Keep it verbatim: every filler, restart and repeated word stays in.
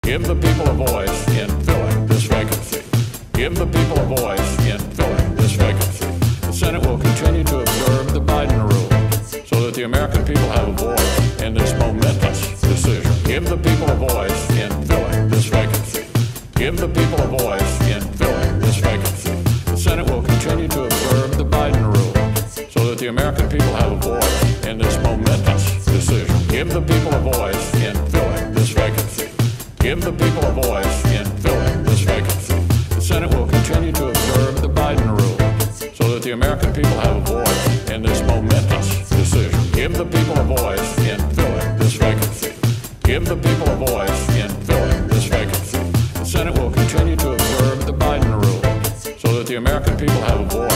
Give the people a voice in filling this vacancy. Give the people a voice in filling this vacancy. The Senate will continue to observe the Biden rule so that the American people have a voice in this momentous decision. Give the people a voice in filling this vacancy. Give the people a voice in filling this vacancy. The Senate will continue to observe the Biden rule so that the American people have a voice in this momentous decision. Give the people a voice in filling this vacancy. Give the people a voice in filling this vacancy. The Senate will continue to observe the Biden rule so that the American people have a voice in this momentous decision. Give the people a voice in filling this vacancy. Give the people a voice in filling this vacancy. The Senate will continue to observe the Biden rule so that the American people have a voice